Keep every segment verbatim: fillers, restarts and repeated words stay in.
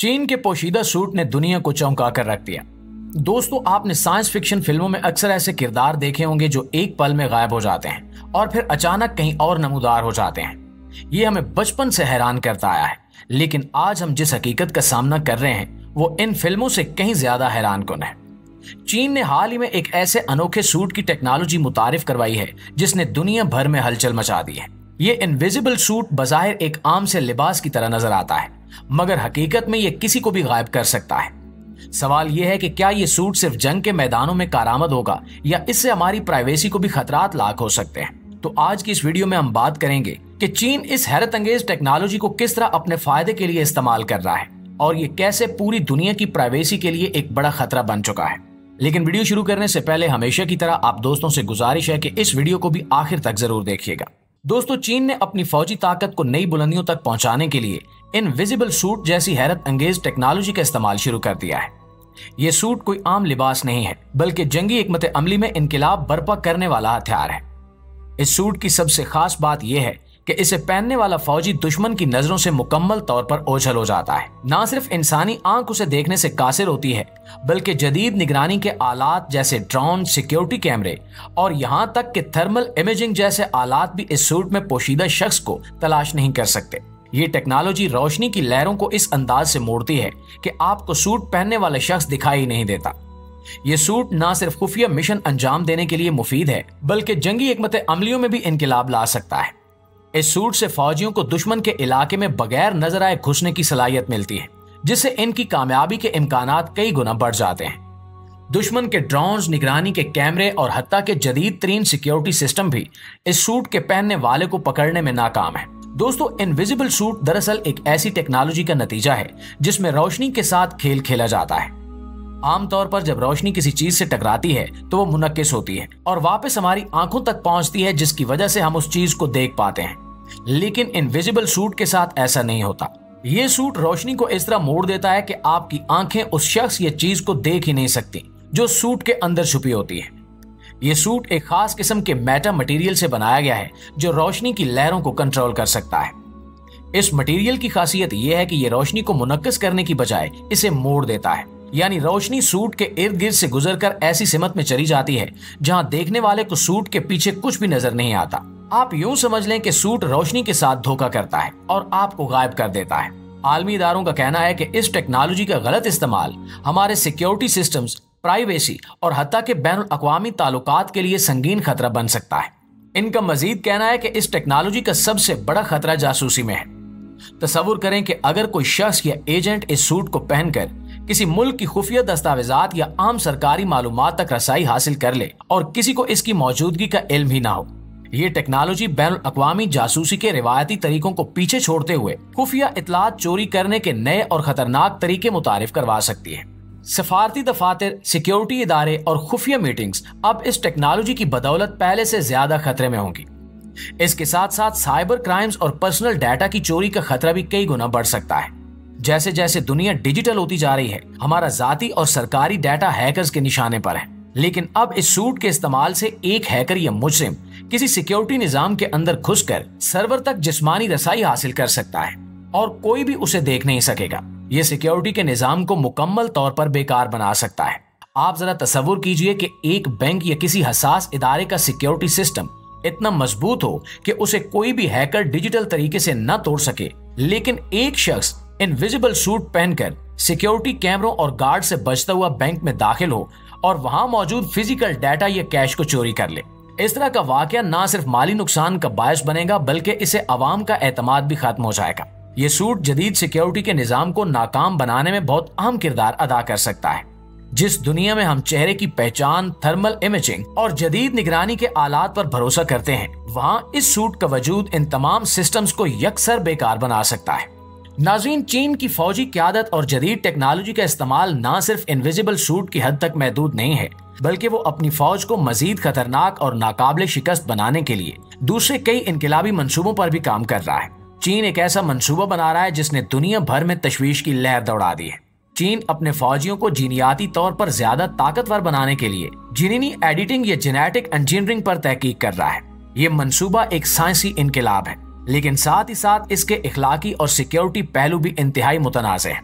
चीन के पोशीदा सूट ने दुनिया को चौंका कर रख दिया। दोस्तों, आपने साइंस फिक्शन फिल्मों में अक्सर ऐसे किरदार देखे होंगे जो एक पल में गायब हो जाते हैं और फिर अचानक कहीं और नमूदार हो जाते हैं। ये हमें बचपन से हैरान करता आया है, लेकिन आज हम जिस हकीकत का सामना कर रहे हैं वो इन फिल्मों से कहीं ज्यादा हैरानकुन है। चीन ने हाल ही में एक ऐसे अनोखे सूट की टेक्नोलॉजी मुतारिफ करवाई है जिसने दुनिया भर में हलचल मचा दी है। ये इनविजिबल सूट बज़ाहिर एक आम से लिबास की तरह नजर आता है, मगर हकीकत में ये किसी को भी गायब कर सकता है। सवाल यह है कि क्या ये सूट सिर्फ जंग के मैदानों में कारआमद होगा या इससे हमारी प्राइवेसी को भी खतरात लाक हो सकते हैं। तो आज की इस वीडियो में हम बात करेंगे कि चीन इस हैरत अंगेज टेक्नोलॉजी को किस तरह अपने फायदे के लिए इस्तेमाल कर रहा है और ये कैसे पूरी दुनिया की प्राइवेसी के लिए एक बड़ा खतरा बन चुका है। लेकिन वीडियो शुरू करने से पहले हमेशा की तरह आप दोस्तों से गुजारिश है कि इस वीडियो को भी आखिर तक जरूर देखिएगा। दोस्तों, चीन ने अपनी फौजी ताकत को नई बुलंदियों तक पहुंचाने के लिए इनविजिबल सूट जैसी हैरत अंगेज टेक्नोलॉजी का इस्तेमाल शुरू कर दिया है। ये सूट कोई आम लिबास नहीं है, बल्कि जंगी हिकमत अमली में इनकलाब बर्पा करने वाला हथियार है। इस सूट की सबसे खास बात यह है कि इसे पहनने वाला फौजी दुश्मन की नजरों से मुकम्मल तौर पर ओझल हो जाता है। न सिर्फ इंसानी आंख उसे देखने से कासिर होती है, बल्कि जदीद निगरानी के आलात जैसे ड्रोन, सिक्योरिटी कैमरे और यहाँ तक कि थर्मल इमेजिंग जैसे आलात भी इस सूट में पोशीदा शख्स को तलाश नहीं कर सकते। ये टेक्नोलॉजी रोशनी की लहरों को इस अंदाज से मोड़ती है कि आपको सूट पहनने वाला शख्स दिखाई नहीं देता। ये सूट न सिर्फ खुफिया मिशन अंजाम देने के लिए मुफीद है, बल्कि जंगी हिकमत अमलियों में भी इनकलाब ला सकता है। इस सूट से फौजियों को दुश्मन के इलाके में बगैर नजर आए घुसने की सलाहियत मिलती है, जिससे इनकी कामयाबी के इम्कानात कई गुना बढ़ जाते हैं। दुश्मन के ड्रोन्स, निगरानी के कैमरे और हत्ता के जदीद तरीन सिक्योरिटी सिस्टम भी इस सूट के पहनने वाले को पकड़ने में नाकाम है। दोस्तों, इनविजिबल सूट दरअसल एक ऐसी टेक्नोलॉजी का नतीजा है जिसमें रोशनी के साथ खेल खेला जाता है। आमतौर पर जब रोशनी किसी चीज से टकराती है तो वो मुनक्किस होती है और वापस हमारी आंखों तक पहुंचती है, जिसकी वजह से हम उस चीज को देख पाते हैं। लेकिन इनविजिबल सूट के साथ ऐसा नहीं होता। ये सूट रोशनी को इस तरह मोड़ देता है कि आपकी आंखें उस शख्स या चीज को देख ही नहीं सकती जो सूट के अंदर छुपी होती है। ये सूट एक खास किस्म के मेटा मटेरियल से बनाया गया है जो रोशनी की लहरों को कंट्रोल कर सकता है। इस मटेरियल की खासियत यह है कि यह रोशनी को मुनक्किस करने की बजाय इसे मोड़ देता है, यानी रोशनी सूट के इर्द गिर्द से गुजरकर ऐसी सिमत में चली जाती है जहां देखने वाले को सूट के पीछे कुछ भी नजर नहीं आता। आप यूं समझ लें कि सूट रोशनी के साथ धोखा करता है और आपको गायब कर देता है। आलमी इदारों का कहना है कि इस टेक्नोलॉजी का गलत इस्तेमाल हमारे सिक्योरिटी सिस्टम्स, प्राइवेसी और हत्ता के बैनुल अक़वामी ताल्लुकात के लिए संगीन खतरा बन सकता है। इनका मजीद कहना है कि इस टेक्नोलॉजी का सबसे बड़ा खतरा जासूसी में है। तसव्वुर करें कि अगर कोई शख्स या एजेंट इस सूट को पहनकर किसी मुल्क की खुफिया दस्तावेजात या आम सरकारी मालूमात तक रसाई हासिल कर ले और किसी को इसकी मौजूदगी का इल्म ही ना हो, ये टेक्नोलॉजी बैनुल अक़वामी जासूसी के रिवायती तरीकों को पीछे छोड़ते हुए खुफिया इतलात चोरी करने के नए और खतरनाक तरीके मुतारिफ करवा सकती है। सफारती दफातर, सिक्योरिटी इदारे और खुफिया मीटिंग्स अब इस टेक्नोलॉजी की बदौलत पहले से ज्यादा खतरे में होंगी। इसके साथ साथ साइबर क्राइम्स और पर्सनल डाटा की चोरी का खतरा भी कई गुना बढ़ सकता है। जैसे जैसे दुनिया डिजिटल होती जा रही है, हमारा जाती और सरकारी डाटा हैकर्स के निशाने पर है। लेकिन अब इस सूट के इस्तेमाल से एक हैकर या मुजरिम किसी सिक्योरिटी निजाम के अंदर घुसकर सर्वर तक जिस्मानी रसाई हासिल कर सकता है और कोई भी उसे देख नहीं सकेगा। ये सिक्योरिटी के निजाम को मुकम्मल तौर पर बेकार बना सकता है। आप जरा तसव्वुर कीजिए कि एक बैंक या किसी हसास इदारे का सिक्योरिटी सिस्टम इतना मजबूत हो कि उसे कोई भी हैकर डिजिटल तरीके से न तोड़ सके, लेकिन एक शख्स इनविजिबल सूट पहनकर सिक्योरिटी कैमरों और गार्ड से बचता हुआ बैंक में दाखिल हो और वहां मौजूद फिजिकल डाटा या कैश को चोरी कर ले। इस तरह का वाकया न सिर्फ माली नुकसान का बायस बनेगा, बल्कि इसे अवाम का एतमाद भी खत्म हो जाएगा। ये सूट जदीद सिक्योरिटी के निजाम को नाकाम बनाने में बहुत अहम किरदार अदा कर सकता है। जिस दुनिया में हम चेहरे की पहचान, थर्मल इमेजिंग और जदीद निगरानी के आलात पर भरोसा करते हैं, वहाँ इस सूट का वजूद इन तमाम सिस्टम्स को यकसर बेकार बना सकता है। नाज़रीन, चीन की फौजी क़यादत और जदीद टेक्नोलॉजी का इस्तेमाल न सिर्फ इनविजिबल सूट की हद तक महदूद नहीं है, बल्कि वो अपनी फौज को मजीद खतरनाक और नाकाबिले शिकस्त बनाने के लिए दूसरे कई इनकलाबी मंसूबों पर भी काम कर रहा है। चीन एक ऐसा मंसूबा बना रहा है जिसने दुनिया भर में तशवीश की लहर दौड़ा दी है। चीन अपने फौजियों को जीनियाती तौर पर ज्यादा ताकतवर बनाने के लिए जीनी एडिटिंग या जेनेटिक इंजीनियरिंग पर तहकीक कर रहा है। ये मंसूबा एक साइंसी इनकलाब है, लेकिन साथ ही साथ इसके इखलाकी और सिक्योरिटी पहलू भी इंतहाई मुतनाज़ है।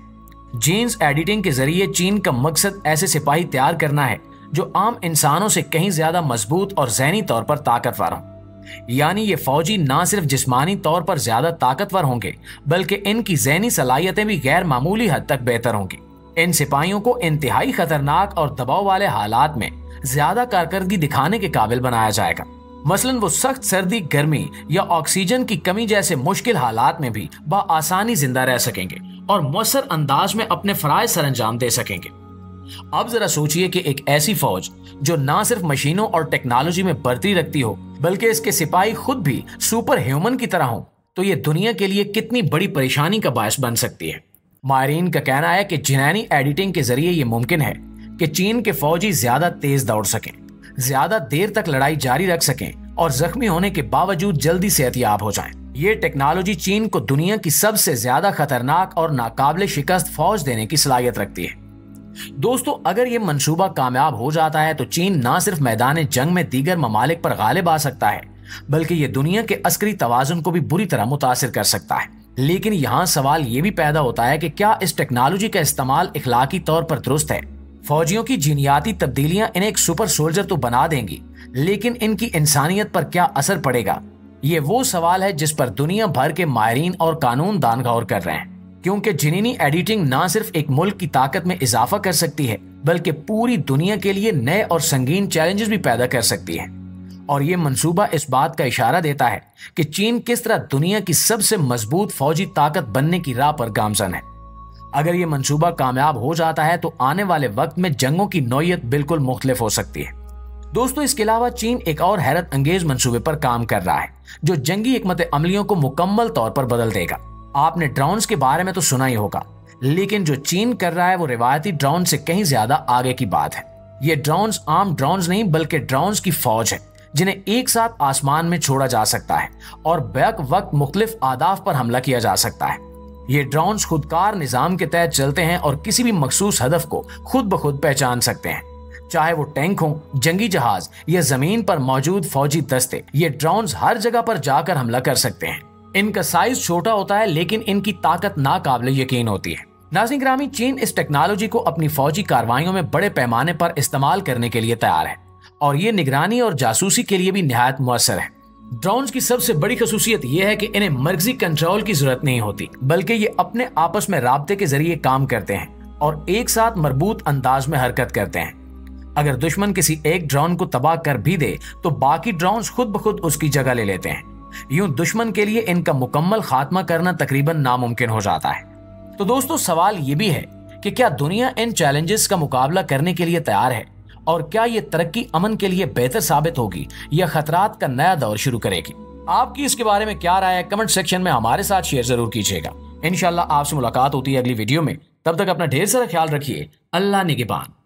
जीन्स एडिटिंग के जरिए चीन का मकसद ऐसे सिपाही तैयार करना है जो आम इंसानों से कहीं ज्यादा मजबूत और ज़हनी तौर पर ताकतवर हों। यानी ये फौजी ना सिर्फ जिस्मानी तौर पर ज्यादा ताकतवर होंगे बल्कि इनकी ज़हनी सलाहियतें भी गैर मामूली हद तक बेहतर होंगी। इन सिपाहियों को इंतहाई खतरनाक और दबाव वाले हालात में ज्यादा कारकर्दगी दिखाने के काबिल बनाया जाएगा। मसलन वो सख्त सर्दी, गर्मी या ऑक्सीजन की कमी जैसे मुश्किल हालात में भी बआसानी जिंदा रह सकेंगे और मौसर अंदाज में अपने फराइज सरंजाम दे सकेंगे। अब जरा सोचिए कि एक ऐसी फौज जो ना सिर्फ मशीनों और टेक्नोलॉजी में बढ़ती रखती हो बल्कि इसके सिपाही खुद भी सुपर ह्यूमन की तरह हो, तो ये दुनिया के लिए कितनी बड़ी परेशानी का बायस बन सकती है। माहिरीन का कहना है कि जिनैनी एडिटिंग के जरिए ये मुमकिन है कि चीन के फौजी ज्यादा तेज दौड़ सकें, ज्यादा देर तक लड़ाई जारी रख सकें और जख्मी होने के बावजूद जल्दी सेहतयाब हो जाएं। ये टेक्नोलॉजी चीन को दुनिया की सबसे ज्यादा खतरनाक और नाकाबिले शिकस्त फौज देने की सलाहियत रखती है। दोस्तों, अगर ये मंसूबा कामयाब हो जाता है तो चीन ना सिर्फ मैदान जंग में दीगर ममालिक पर गालिब आ सकता है बल्कि ये दुनिया के अस्करी तवाजुन को भी बुरी तरह मुतासिर कर सकता है। लेकिन यहाँ सवाल ये भी पैदा होता है कि क्या इस टेक्नोलॉजी का इस्तेमाल इखलाकी तौर पर दुरुस्त है। फौजियों की जीनियाती तब्दीलियां इन्हें एक सुपर सोल्जर तो बना देंगी, लेकिन इनकी इंसानियत पर क्या असर पड़ेगा, ये वो सवाल है जिस पर दुनिया भर के माहिरीन और कानूनदान गौर कर रहे हैं। क्योंकि जिनैनी एडिटिंग ना सिर्फ एक मुल्क की ताकत में इजाफा कर सकती है बल्कि पूरी दुनिया के लिए नए और संगीन चैलेंजेस भी पैदा कर सकती है। और ये मंसूबा इस बात का इशारा देता है कि चीन किस तरह दुनिया की सबसे मजबूत फौजी ताकत बनने की राह पर गामजन है। अगर ये मंसूबा कामयाब हो जाता है तो आने वाले वक्त में जंगों की नौयत बिल्कुल मुख्तलिफ हो सकती है। दोस्तों, इसके अलावा चीन एक और हैरत अंगेज मंसूबे पर काम कर रहा है जो जंगी हिकमत अमलियों को मुकम्मल तौर पर बदल देगा। आपने ड्रोन्स के बारे में तो सुना ही होगा, लेकिन जो चीन कर रहा है वो रिवायती ड्रोन से कहीं ज्यादा आगे की बात है। ये ड्रोन्स आम ड्रोन्स नहीं बल्कि ड्रोन्स की फौज है जिन्हें एक साथ आसमान में छोड़ा जा सकता है और बैक वक्त मुख्तलिफ आदाफ पर हमला किया जा सकता है। ये ड्रोन्स खुदकार निजाम के तहत चलते हैं और किसी भी मखसूस हदफ को खुद ब खुद पहचान सकते हैं, चाहे वो टैंक हो, जंगी जहाज या जमीन पर मौजूद फौजी दस्ते। ये ड्रोन्स हर जगह पर जाकर हमला कर सकते हैं। इनका साइज छोटा होता है लेकिन इनकी ताकत नाकाबिले यकीन होती है। नाज़रीन गिरामी, चीन इस टेक्नोलॉजी को अपनी फौजी कार्रवाइयों में बड़े पैमाने पर इस्तेमाल करने के लिए तैयार है और ये निगरानी और जासूसी के लिए भी निहायत मुअस्सर है। ड्रोन्स की सबसे बड़ी खसूसियत यह है कि इन्हें मर्जी कंट्रोल की जरूरत नहीं होती बल्कि ये अपने आपस में राब्ते के जरिए काम करते हैं और एक साथ मरबूत अंदाज में हरकत करते हैं। अगर दुश्मन किसी एक ड्रोन को तबाह कर भी दे तो बाकी ड्रोन्स खुद ब खुद उसकी जगह ले लेते हैं। यूं दुश्मन के लिए इनका मुकम्मल खात्मा करना तकरीबन नामुमकिन हो जाता है। तो दोस्तों, सवाल ये भी है कि क्या दुनिया इन चैलेंजेस का मुकाबला करने के लिए तैयार है और क्या ये तरक्की अमन के लिए बेहतर साबित होगी या खतरात का नया दौर शुरू करेगी। आपकी इसके बारे में क्या राय है, कमेंट सेक्शन में हमारे साथ शेयर जरूर कीजिएगा। इंशाल्लाह आपसे मुलाकात होती है अगली वीडियो में। तब तक अपना ढेर सारा ख्याल रखिए। अल्लाह निगहबान।